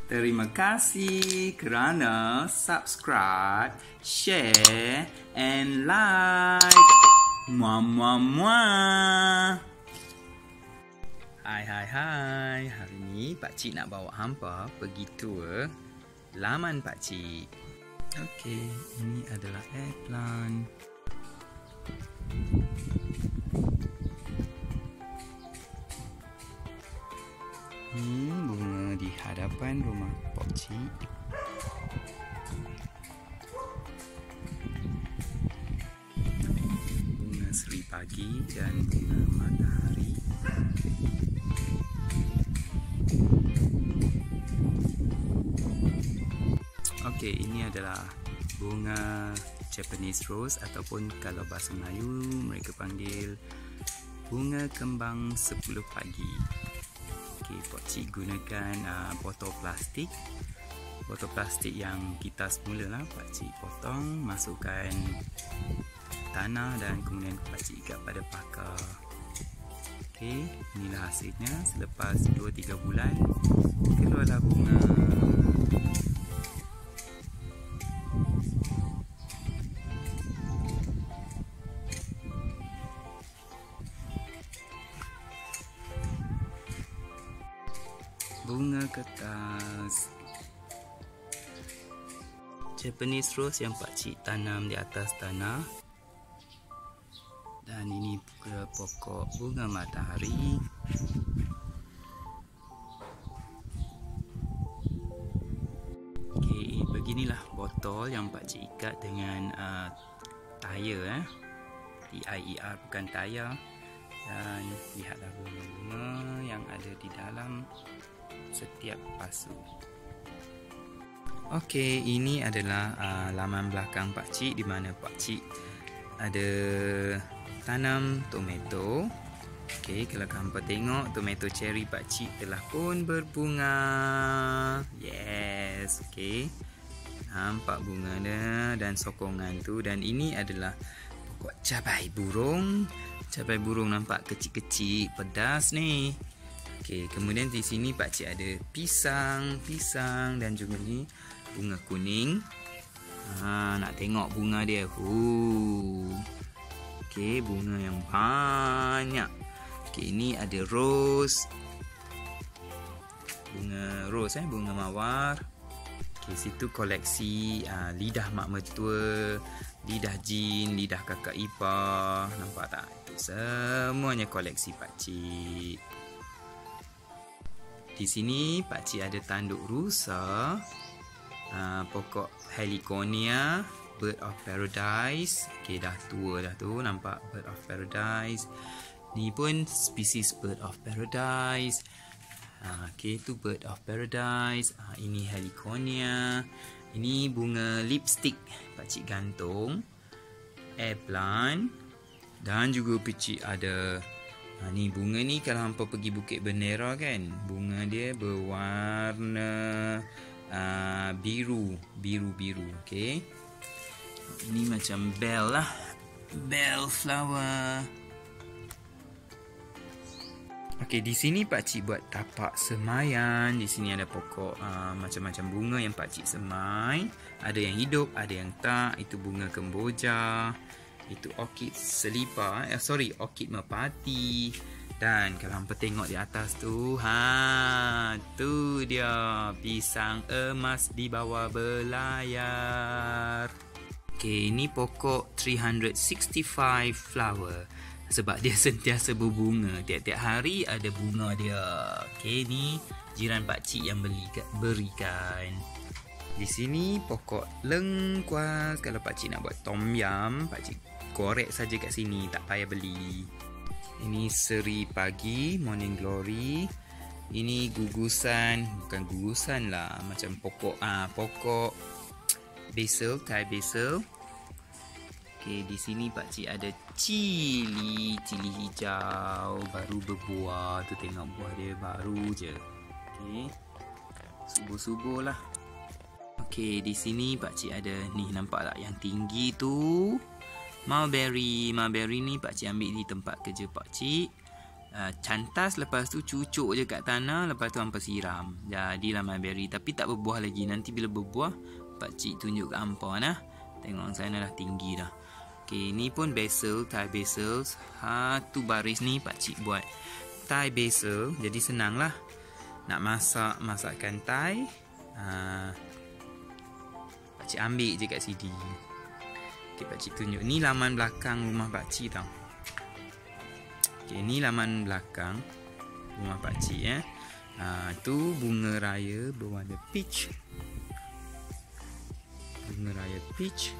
Terima kasih kerana subscribe, share and like. Muah muah muah. Hai. Hari ni pakcik nak bawa hampa pergi tour laman pakcik. Okey, ini adalah airplane. Bunga di hadapan rumah pakcik. Bunga seri pagi dan bunga matahari. Okey, ini adalah bunga Japanese rose ataupun kalau bahasa Melayu mereka panggil bunga kembang 10 pagi. Okey, pakcik gunakan botol plastik. Botol plastik yang kita semula pakcik potong, masukkan tanah dan kemudian pakcik ikat pada pakar. Okey, inilah hasilnya. Selepas 2-3 bulan keluarlah bunga. Bunga kertas Japanese rose yang pakcik tanam di atas tanah. Dan ini pokok bunga matahari. Okey, beginilah botol yang pakcik ikat dengan tayar TIER, bukan tayar. Dan lihatlah bunga-bunga yang ada di dalam setiap pasu. Okey, ini adalah laman belakang pakcik di mana pakcik ada tanam tomato. Okey, kalau hampa tengok tomato cherry pakcik telah pun berbunga. Yes, okey. Nampak bunga dia dan sokongan tu. Dan ini adalah pokok cabai burung. Cabai burung nampak kecil-kecil, pedas ni. Okey, kemudian di sini pakcik ada pisang dan juga ni bunga kuning. Nak tengok bunga dia. Okey, bunga yang banyak. Okey, ini ada rose. Bunga rose bunga mawar. Okey, situ koleksi lidah mak mertua, lidah jin, lidah kakak ipar. Nampak tak? Itu semuanya koleksi pakcik. Di sini pakcik ada tanduk rusa, pokok heliconia, bird of paradise. Okey, dah tua dah tu, nampak bird of paradise. Ni pun spesies bird of paradise. Okey, tu bird of paradise. Ini heliconia. Ini bunga lipstick pakcik gantung. Airplane. Dan juga pakcik ada ni bunga ni kalau hampa pergi Bukit Bendera kan, bunga dia berwarna biru. Okey. Ini macam bell lah. Bell flower. Okey, di sini pakcik buat tapak semaian. Di sini ada pokok macam-macam bunga yang pakcik semai. Ada yang hidup, ada yang tak. Itu bunga kemboja. Itu orkid selipa, orkid merpati. Dan kalau hampa tengok di atas tu, tu dia pisang emas di bawah belayar. Okey, ini pokok 365 flower sebab dia sentiasa berbunga. Tiap-tiap hari ada bunga dia. Okey, ni jiran pakcik yang berikan. Di sini pokok lengkuas. Kalau pakcik nak buat tom yum, pakcik korek saja kat sini, tak payah beli. Ini seri pagi, morning glory. Ini gugusan, bukan gugusan lah, macam pokok basil, Thai basil. Okey, di sini pakcik ada cili hijau baru berbuah tu, tengok buah dia baru je. Okey, subuh-subuh lah. Okey, di sini pakcik ada ni, nampak tak yang tinggi tu? Mulberry ni pakcik ambil di tempat kerja pakcik. cantas, lepas tu cucuk je kat tanah, lepas tu hampa siram. Jadilah mulberry, tapi tak berbuah lagi. Nanti bila berbuah, pakcik tunjuk kat hampa nah. Tengok sana dah tinggi dah. Okey, ni pun basil, Thai basil. Satu baris ni pakcik buat Thai basil. Jadi senang lah nak masak masakan Thai. Pakcik ambil je kat CD. Okey, pakcik tunjuk. Ni laman belakang rumah pakcik tau. Okey, ni laman belakang rumah pakcik tu bunga raya berwarna peach. Bunga raya peach,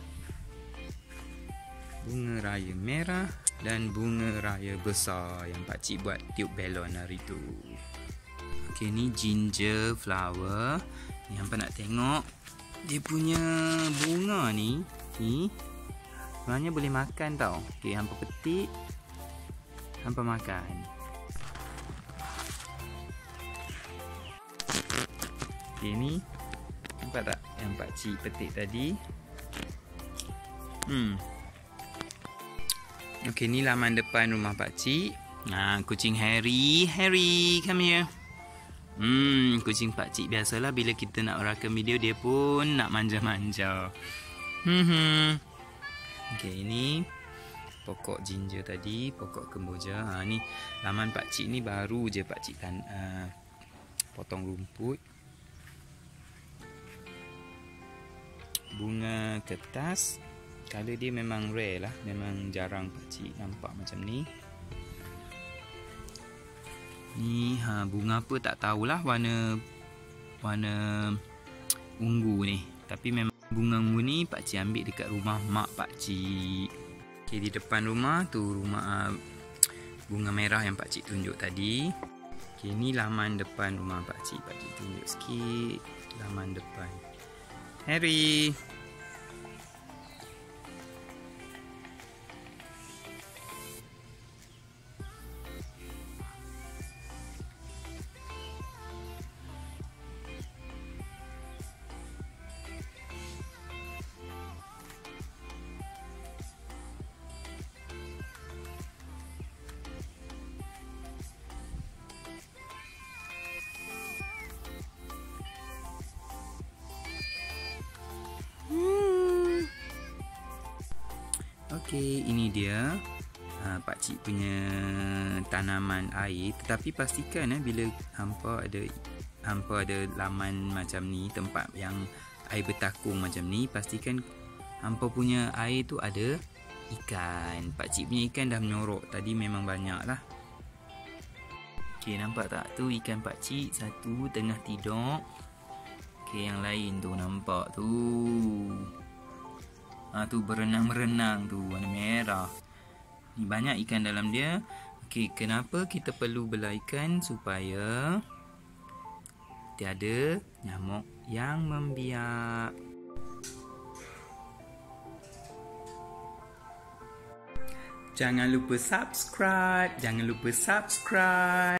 bunga raya merah dan bunga raya besar yang pakcik buat tiup belon hari tu. Okey, ni ginger flower. Ni hampa nak tengok dia punya bunga ni. Ni sebenarnya boleh makan tau. Okey, hampa petik, hampa makan. Okey, ni nampak tak yang pakcik petik tadi? Okey, ni laman depan rumah pakcik. Kucing Harry, come here. Kucing pakcik biasalah bila kita nak rakam video dia pun nak manja-manja. Okey, ini pokok ginger tadi, pokok kemboja. Ni laman pakcik ni baru je pakcik potong rumput. Bunga kertas. Color dia memang rare lah, memang jarang pakcik nampak macam ni. Ni bunga apa tak tahulah, warna ungu ni. Tapi memang bunga ungu ni pakcik ambil dekat rumah mak pakcik. Okey, di depan rumah tu rumah bunga merah yang pakcik tunjuk tadi. Okey, ni laman depan rumah pakcik. Pakcik tunjuk sikit laman depan. Harry. Okey, ini dia pakcik punya tanaman air. Tetapi pastikan bila hampa ada laman macam ni, tempat yang air bertakung macam ni, pastikan hampa punya air tu ada ikan. Pakcik punya ikan dah menyorok tadi, memang banyak lah. Okey, nampak tak tu ikan pakcik satu tengah tidur. Okey, yang lain tu nampak tu. Tu berenang-berenang tu, warna merah. Ni banyak ikan dalam dia. Okey, kenapa kita perlu belah ikan? Supaya tiada nyamuk yang membiak. Jangan lupa subscribe.